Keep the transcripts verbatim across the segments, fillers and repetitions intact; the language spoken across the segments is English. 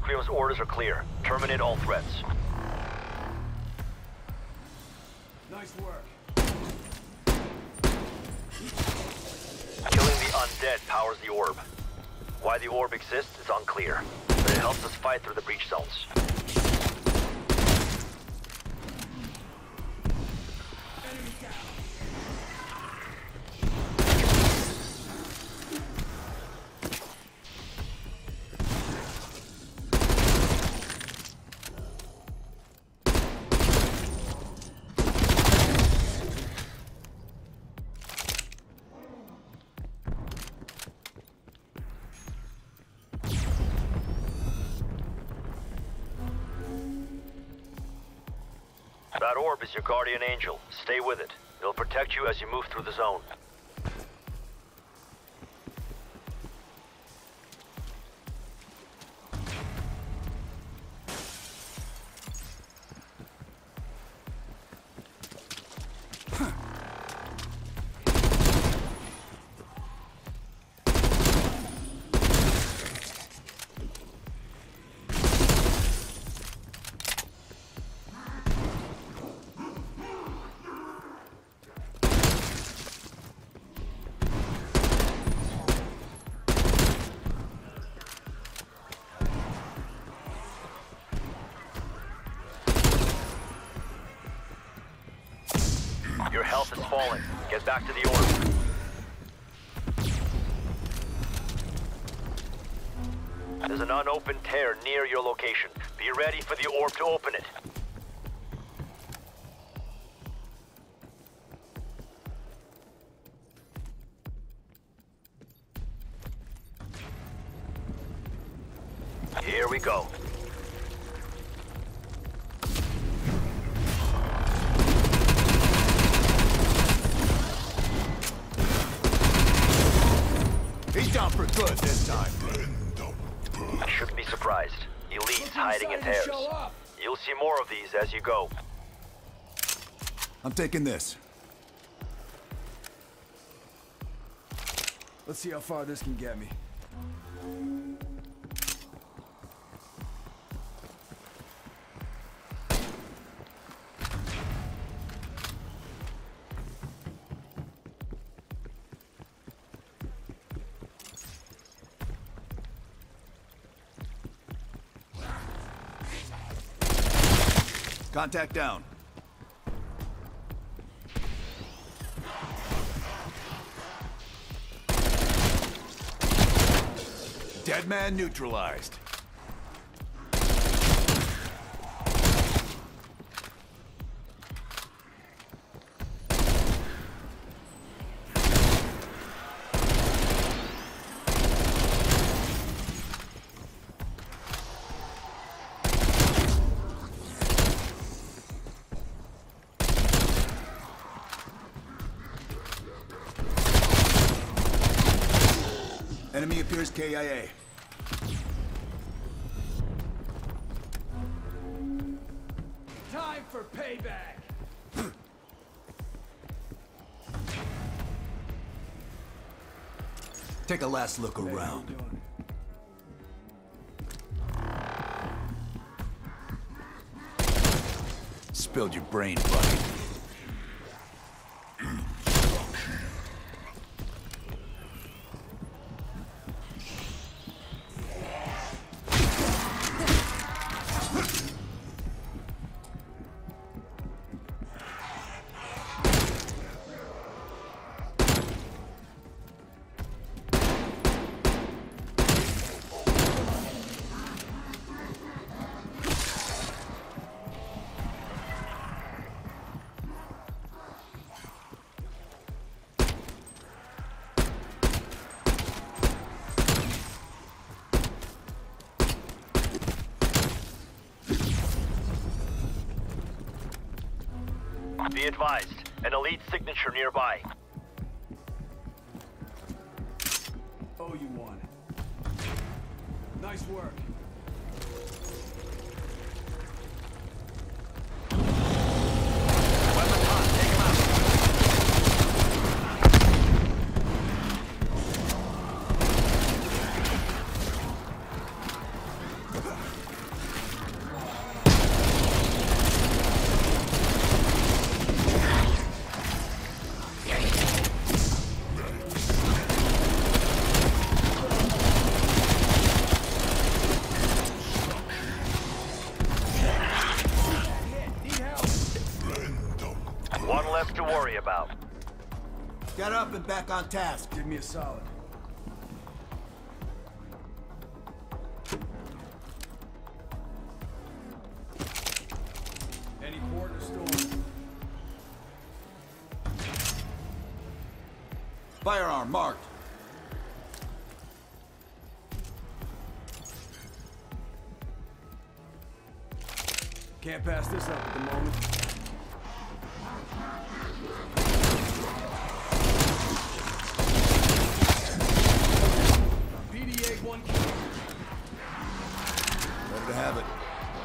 Requiem's orders are clear. Terminate all threats. Nice work. Killing the undead powers the orb. Why the orb exists is unclear, but it helps us fight through the breach zones. That orb is your guardian angel. Stay with it. It'll protect you as you move through the zone. Your health is falling. Get back to the orb. There's an unopened tear near your location. Be ready for the orb to open it. Here we go. He's down for good this time. I shouldn't be surprised. Elites hiding in tears. You'll see more of these as you go. I'm taking this. Let's see how far this can get me. Contact down. Dead man neutralized. Enemy appears K I A. Time for payback! Take a last look around. Spilled your brain, buddy. Be advised, an elite signature nearby. Oh, you won. Nice work. Weapons hot, take him out. and back on task. Give me a solid. Any port or storm? Firearm marked. Can't pass this up at the moment. B D A one kill. Better to have it.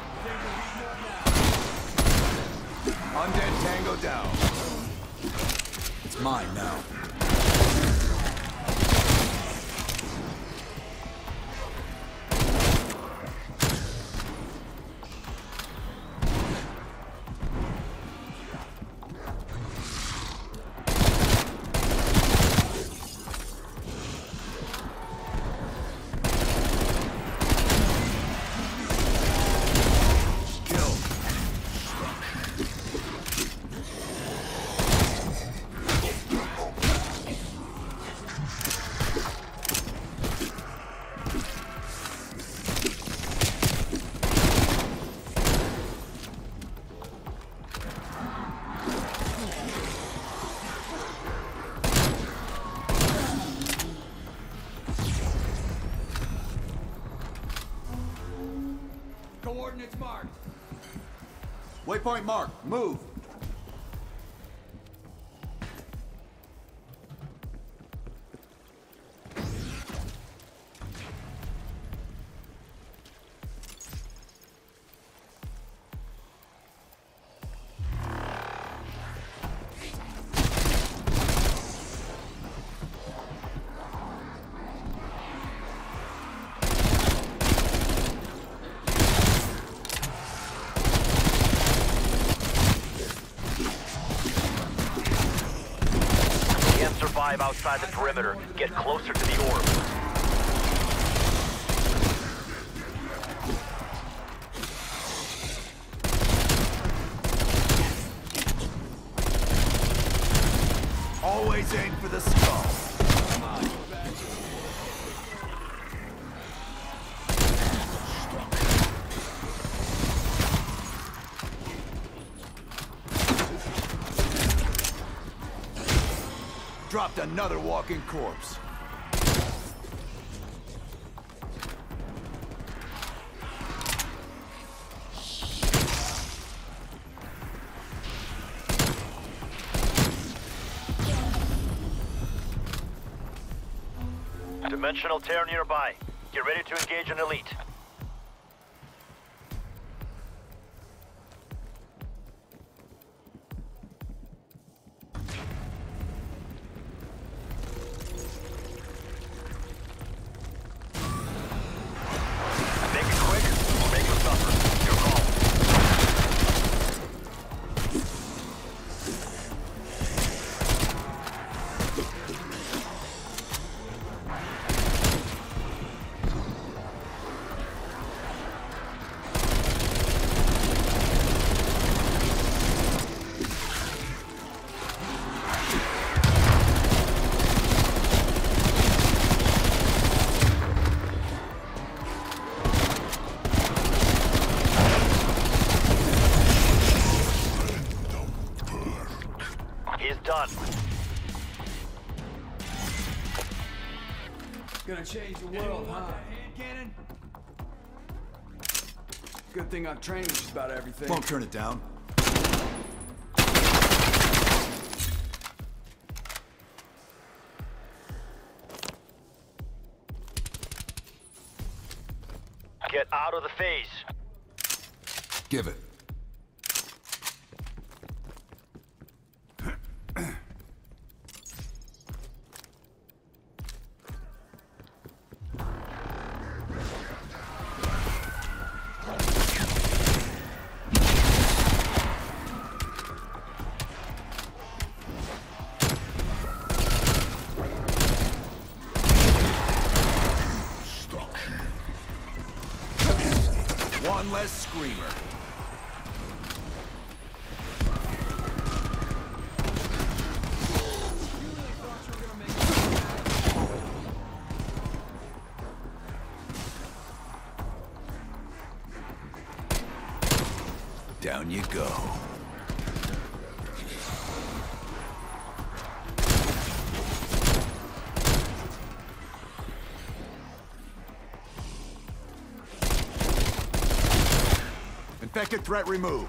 Undead Tango down. It's mine now. Coordinates marked. Waypoint marked. Move. Survive outside the perimeter. Get closer to the orb. Always aim for the skull. Come on, go back. Dropped another walking corpse. Dimensional tear nearby. Get ready to engage an elite. Make it quick or make them suffer. Your call. He's done. Gonna change the world, huh? Hand cannon? Good thing I've trained just about everything. Won't turn it down. Get out of the phase. Give it. One less screamer. You really thought you were Down you go. Infected threat removed.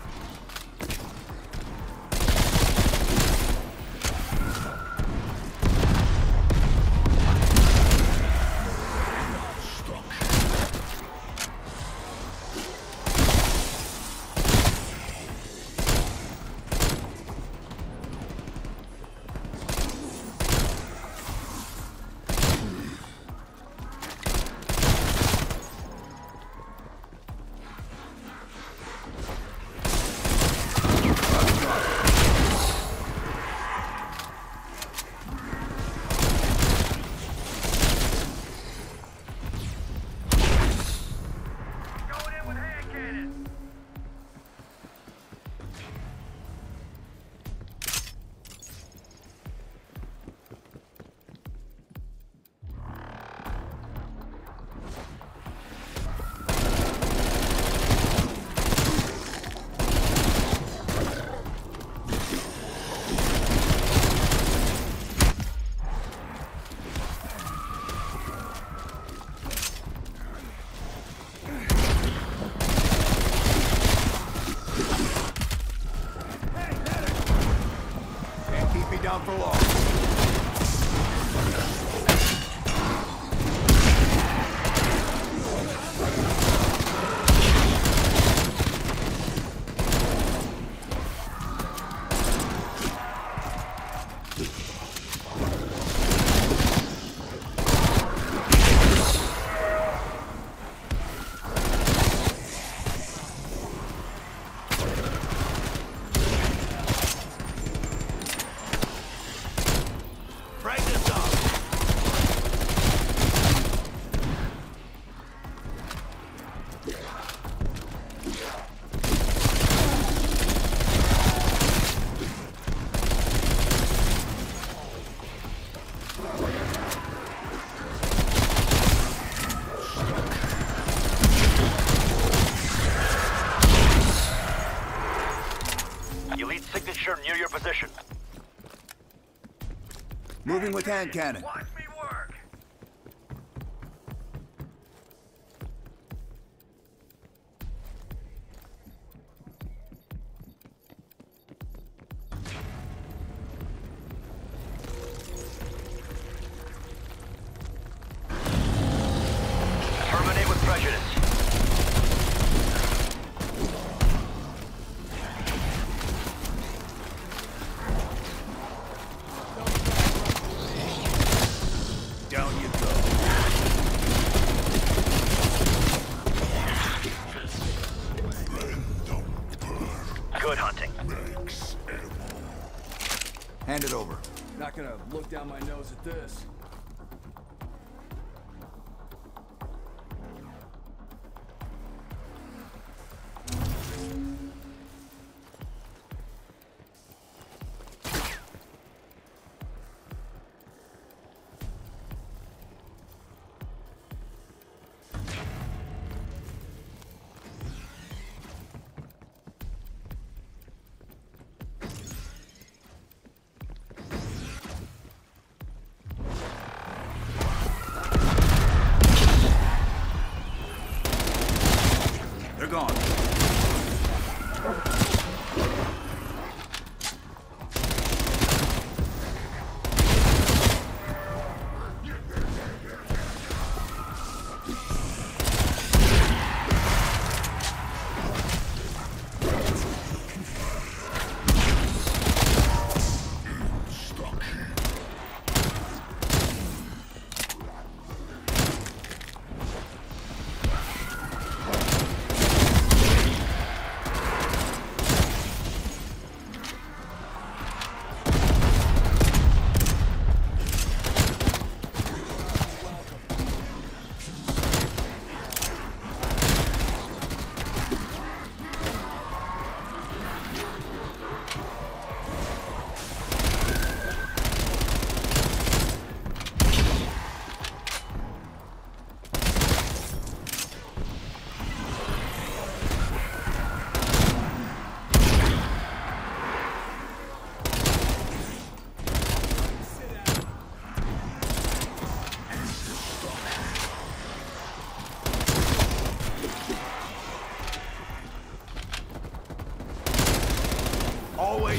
Down for long. Elite signature near your position. Moving with hand cannon. Watch me work. Terminate with prejudice. Down you go. Good hunting. Hand it over. Not gonna look down my nose at this.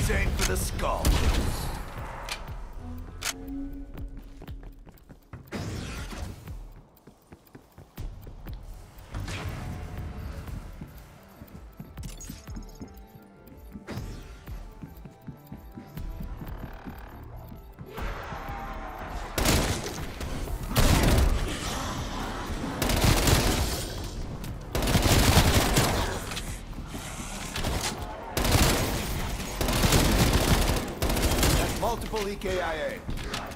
Always aim for the skull. Multiple E K I A.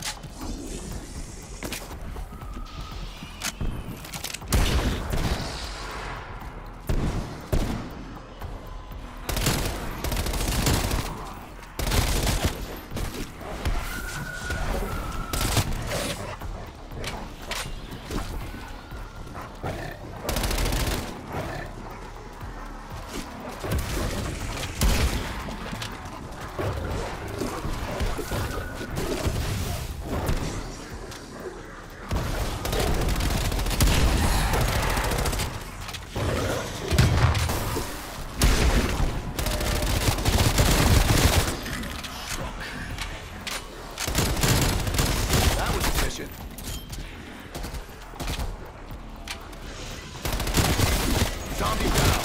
Zombie down.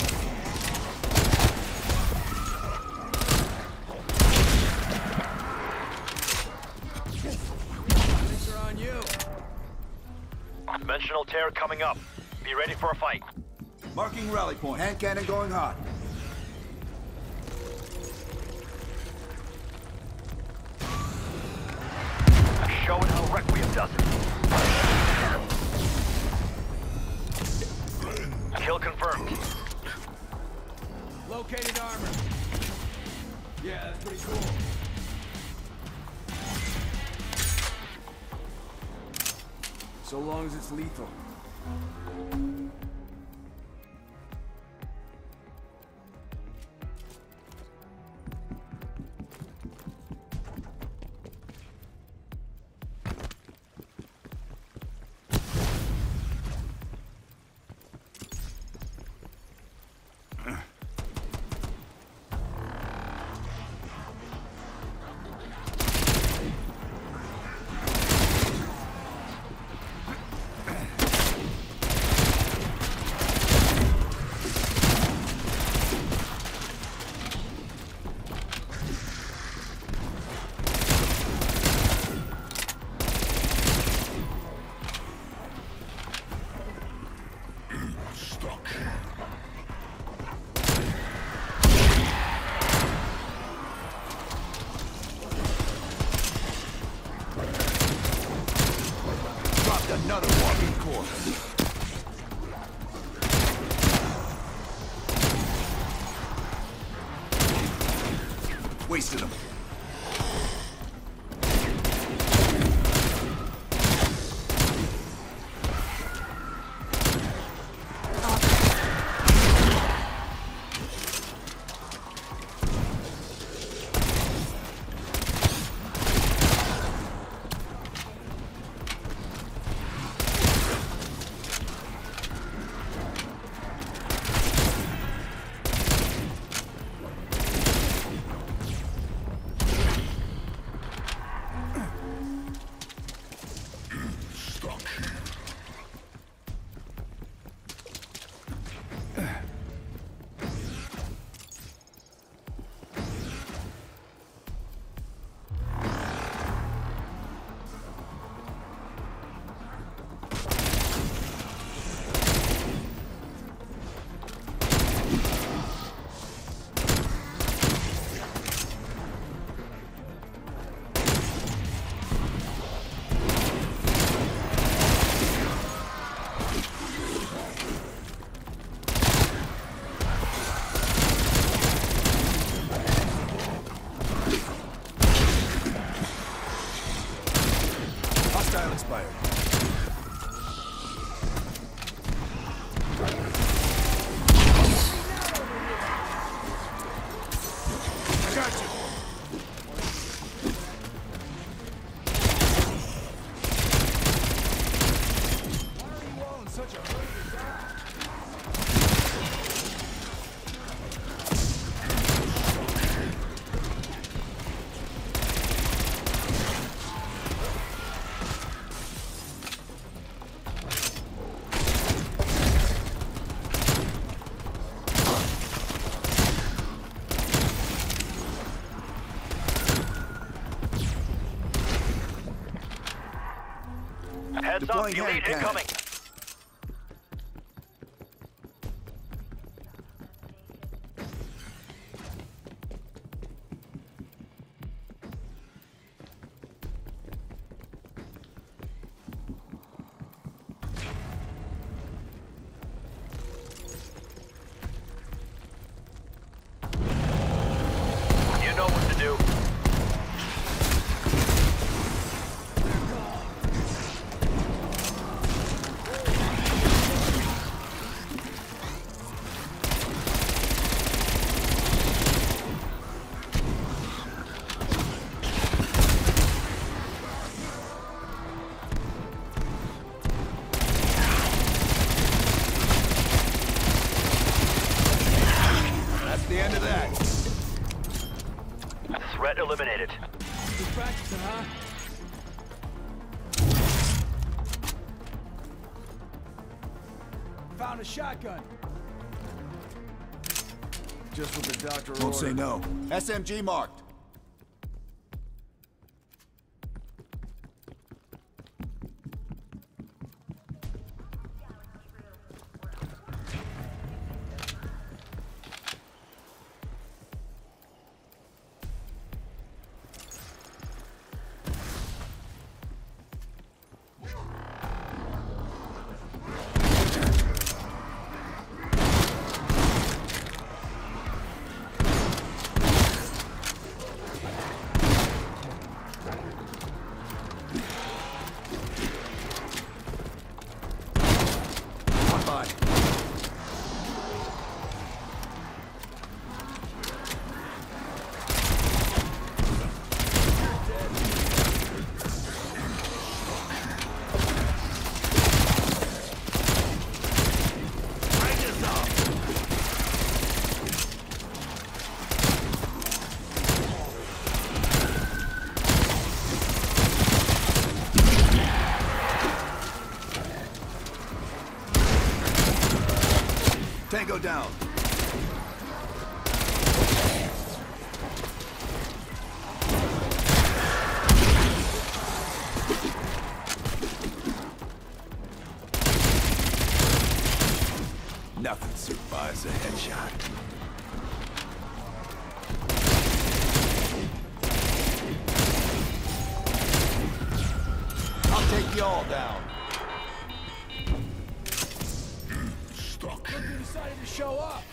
Drinks are on you. Dimensional tear coming up. Be ready for a fight. Marking rally point. Hand cannon going hot. Showing how Requiem does it. Kill confirmed. Located armor. Yeah, that's pretty cool. So long as it's lethal. Another walking corpse. Wasted him. Heads up, Deploying elite hand cannon. incoming. You know what to do. That's the end of that. Threat eliminated. Just practicing, huh? Found a shotgun. Just what the doctor Won't say ordered. no. S M G marked. One by. Tango down. Nothing survives a headshot. I'll take you all down. Look who decided to show up.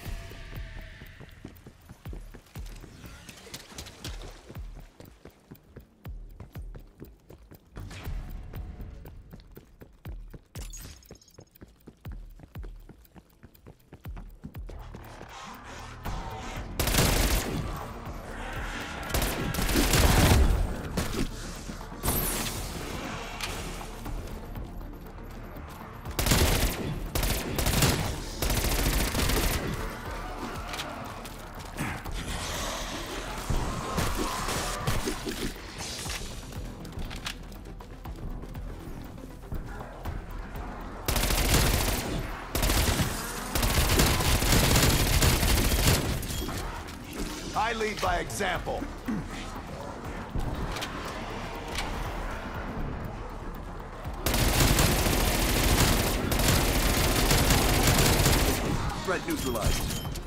I lead by example. Threat neutralized.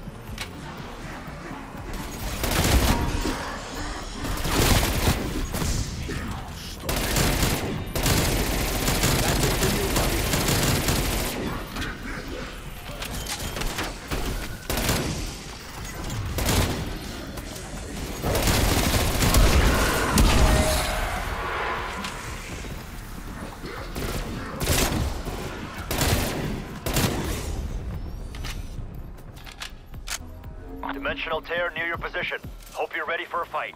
That's it for you, buddy. Dimensional tear near your position. Hope you're ready for a fight.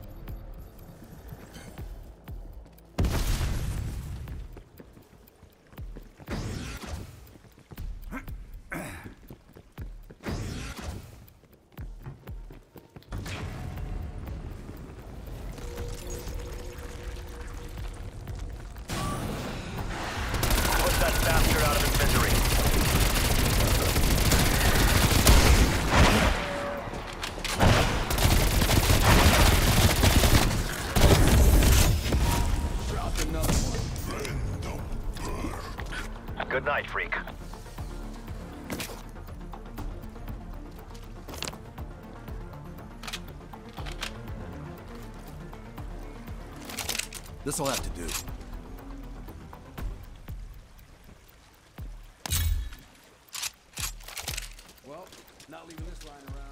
Put that bastard out of his misery. Dropped another one. Good night, freak. This'll have to do. Well, not leaving this lying around.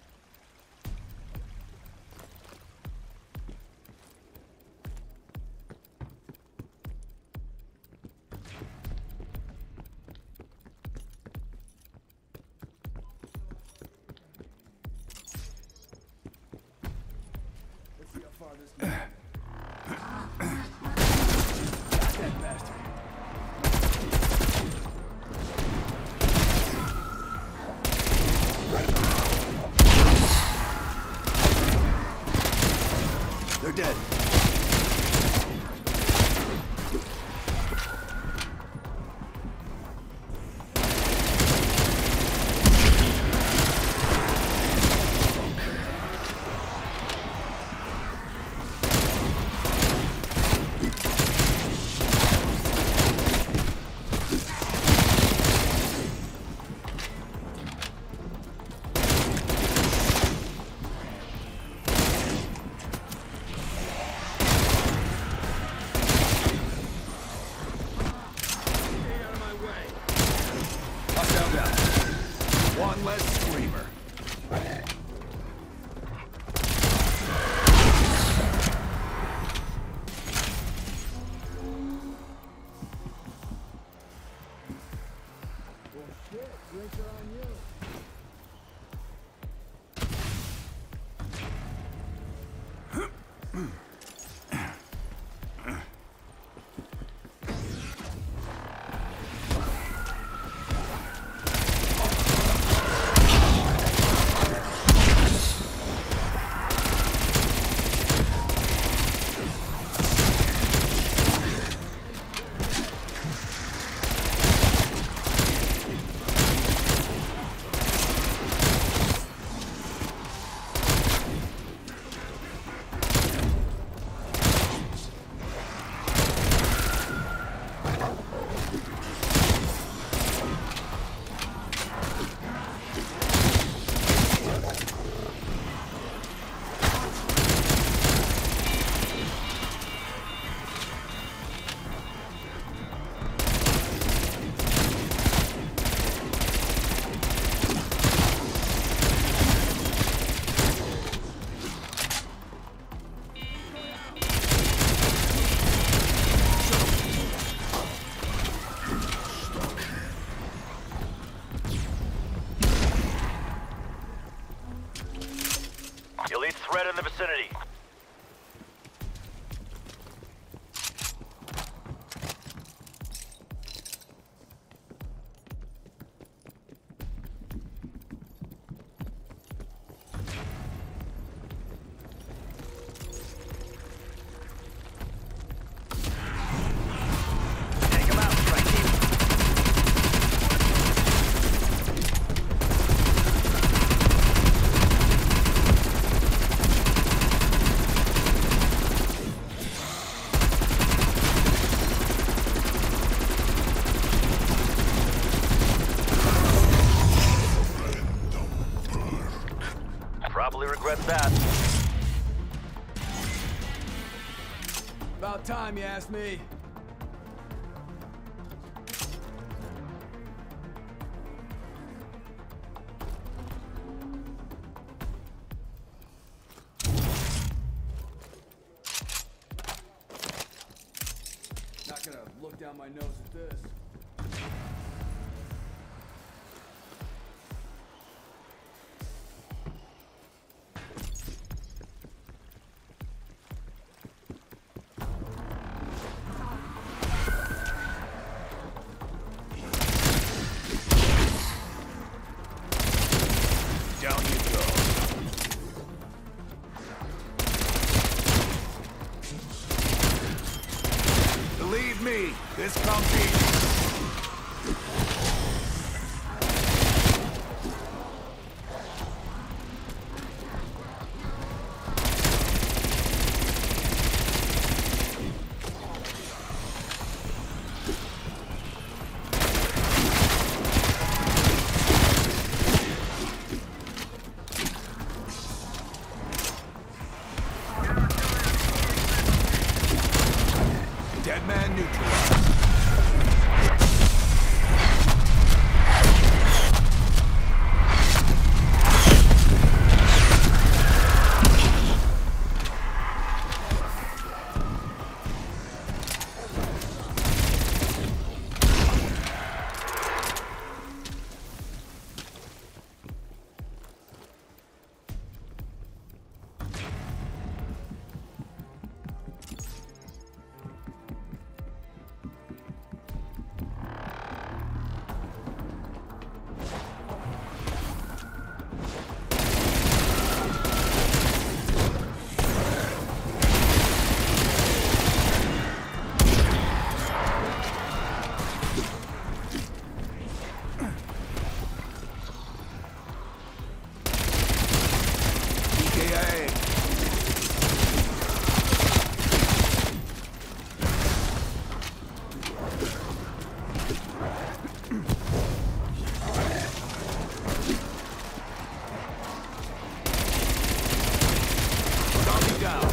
Let's see how far this goes. Got that bastard. They're dead. One less screamer. Well, shit, drinks are on you. Elite threat in the vicinity. Take him out, strike team. Probably regrets that. About time, you ask me. Not gonna look down my nose at this. Down you go. Believe me, this comes easy. Zombie down.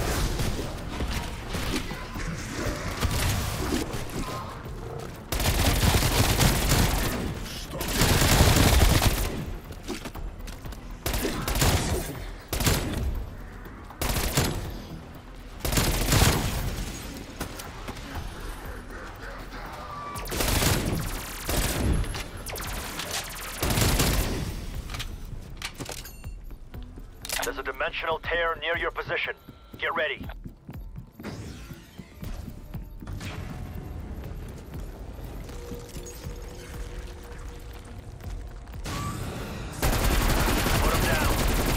There's a dimensional tear near your position. Get ready. Put him down.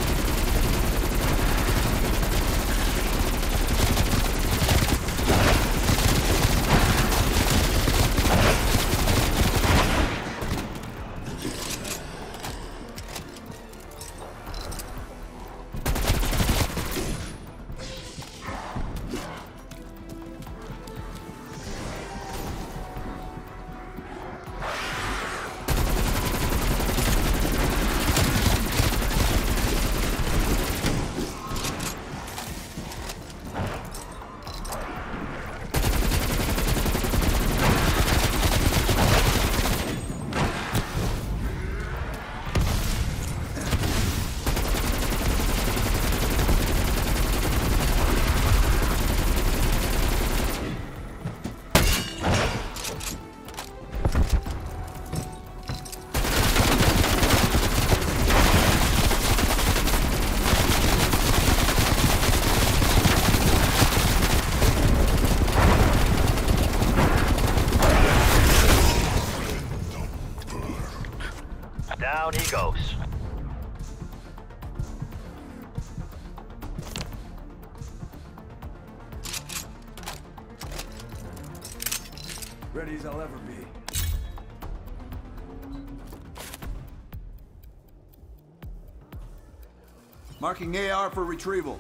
Down he goes. Ready as I'll ever be. Marking A R for retrieval.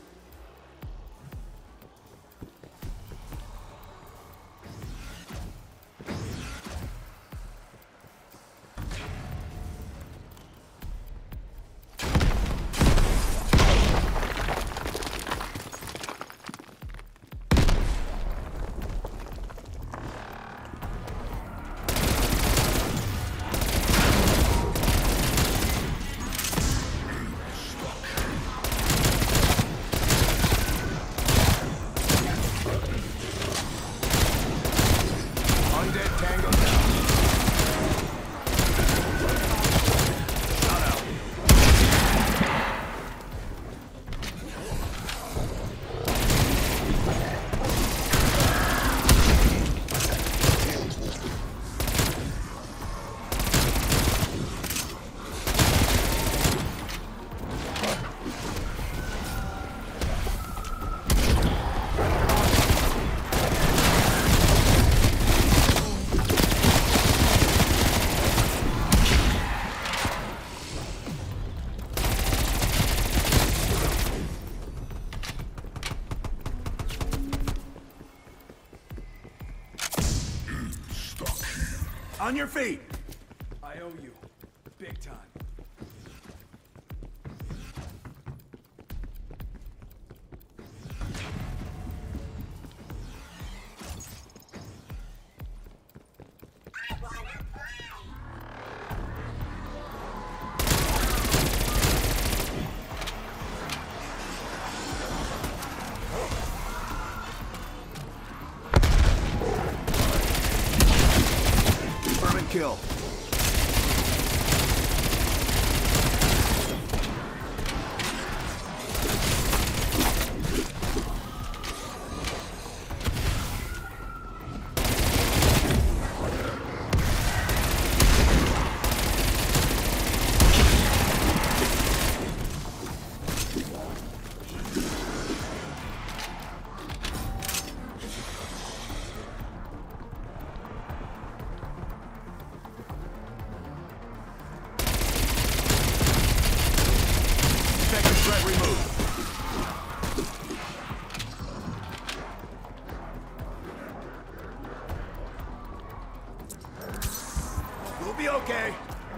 Undead Tango down. Shut out. On your feet! I owe you. Big time. Kill. be okay.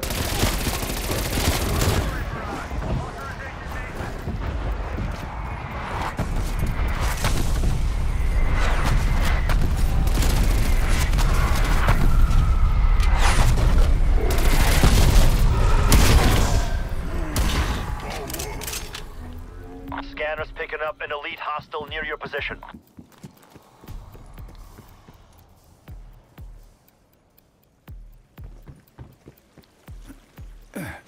Scanners picking up an elite hostile near your position. Ugh.